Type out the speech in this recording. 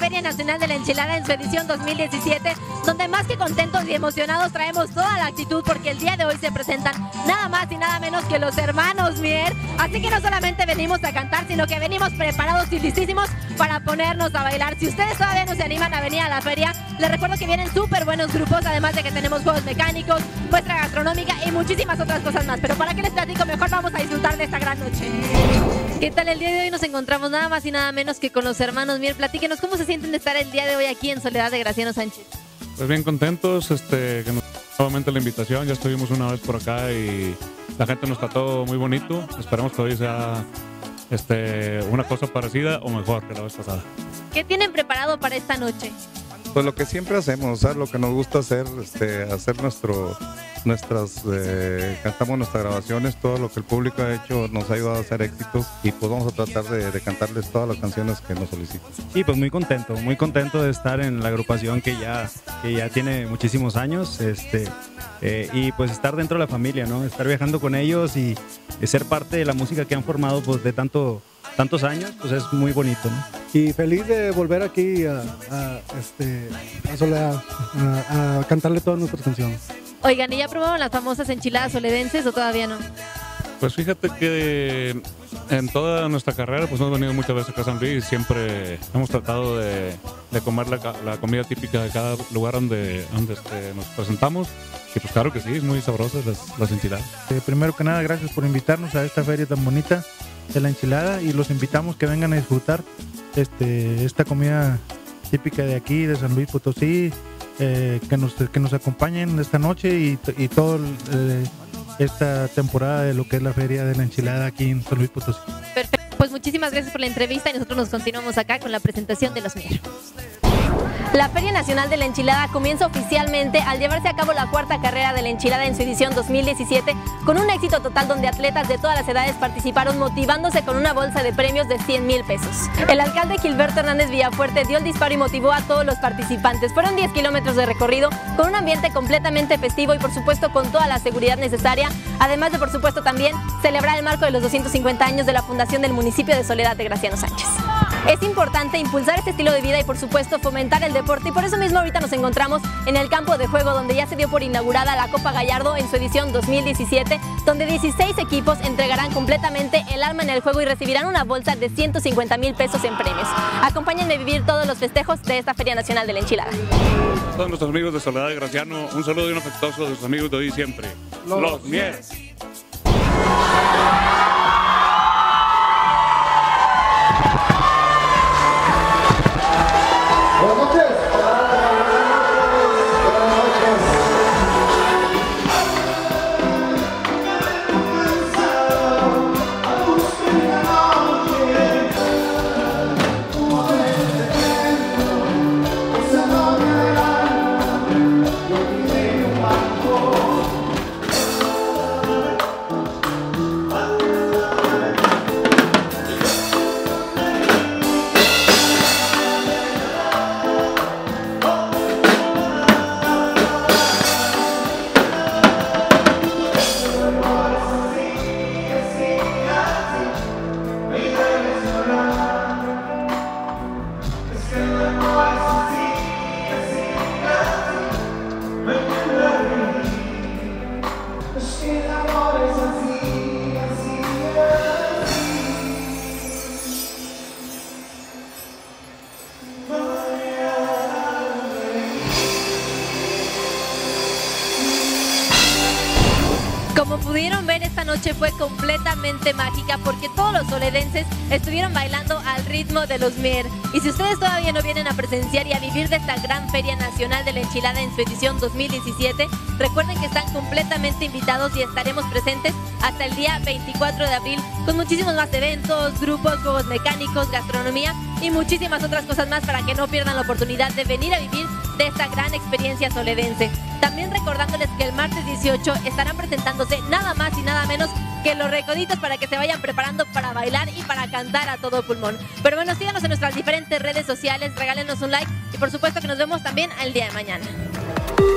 Feria Nacional de la Enchilada en su edición 2017, donde más que contentos y emocionados traemos toda la actitud porque el día de hoy se presentan nada más y nada menos que los hermanos Mier. Así que no solamente venimos a cantar, sino que venimos preparados y listísimos para ponernos a bailar. Si ustedes todavía no se animan a venir a la feria, les recuerdo que vienen súper buenos grupos, además de que tenemos juegos mecánicos, muestra gastronómica y muchísimas otras cosas más. Pero para qué les platico, mejor vamos a disfrutar de esta gran noche. ¿Qué tal? El día de hoy nos encontramos nada más y nada menos que con los hermanos Mier. Platíquenos cómo se sienten de estar el día de hoy aquí en Soledad de Graciano Sánchez. Pues bien contentos, que nos nuevamente la invitación. Ya estuvimos una vez por acá y la gente nos trató muy bonito. Esperamos que hoy sea una cosa parecida o mejor que la vez pasada. ¿Qué tienen preparado para esta noche? Pues lo que siempre hacemos, ¿sabes? Lo que nos gusta hacer, hacer cantamos nuestras grabaciones, todo lo que el público ha hecho nos ha ayudado a hacer éxitos y pues vamos a tratar de cantarles todas las canciones que nos solicitan. Sí, pues muy contento de estar en la agrupación que ya tiene muchísimos años, y pues estar dentro de la familia, ¿no? Estar viajando con ellos y ser parte de la música que han formado pues de tantos años, pues es muy bonito, ¿no? Y feliz de volver aquí a Soledad, a cantarle todas nuestras canciones. Oigan, ¿y ya probaron las famosas enchiladas soledenses o todavía no? Pues fíjate que en toda nuestra carrera pues hemos venido muchas veces acá a San Luis y siempre hemos tratado de comer la comida típica de cada lugar donde nos presentamos. Y pues claro que sí, es muy sabrosas las enchiladas. Primero que nada, gracias por invitarnos a esta feria tan bonita de la enchilada y los invitamos que vengan a disfrutar esta comida típica de aquí, de San Luis Potosí, que nos acompañen esta noche y toda esta temporada de lo que es la feria de la enchilada aquí en San Luis Potosí. Perfecto, pues muchísimas gracias por la entrevista y nosotros nos continuamos acá con la presentación de los Mier. La Feria Nacional de la Enchilada comienza oficialmente al llevarse a cabo la cuarta carrera de la enchilada en su edición 2017 con un éxito total donde atletas de todas las edades participaron motivándose con una bolsa de premios de 100,000 pesos. El alcalde Gilberto Hernández Villafuerte dio el disparo y motivó a todos los participantes. Fueron 10 kilómetros de recorrido con un ambiente completamente festivo y por supuesto con toda la seguridad necesaria, además de por supuesto también celebrar el marco de los 250 años de la fundación del municipio de Soledad de Graciano Sánchez. Es importante impulsar este estilo de vida y por supuesto fomentar el deporte y por eso mismo ahorita nos encontramos en el campo de juego donde ya se dio por inaugurada la Copa Gallardo en su edición 2017, donde 16 equipos entregarán completamente el alma en el juego y recibirán una bolsa de 150,000 pesos en premios. Acompáñenme a vivir todos los festejos de esta Feria Nacional de la Enchilada. A todos nuestros amigos de Soledad de Graciano, un saludo y un afectuoso de sus amigos de hoy y siempre, los Mier. Como pudieron ver, esta noche fue completamente mágica porque todos los soledenses estuvieron bailando al ritmo de los Mier. Y si ustedes todavía no vienen a presenciar y a vivir de esta gran Feria Nacional de la Enchilada en su edición 2017, recuerden que están completamente invitados y estaremos presentes hasta el día 24 de abril con muchísimos más eventos, grupos, juegos mecánicos, gastronomía y muchísimas otras cosas más para que no pierdan la oportunidad de venir a vivir de esta gran experiencia soledense. También recordándoles que el martes 18 estarán presentándose nada más y nada menos que los Recoditos para que se vayan preparando para bailar y para cantar a todo pulmón. Pero bueno, síganos en nuestras diferentes redes sociales, regálenos un like y por supuesto que nos vemos también el día de mañana.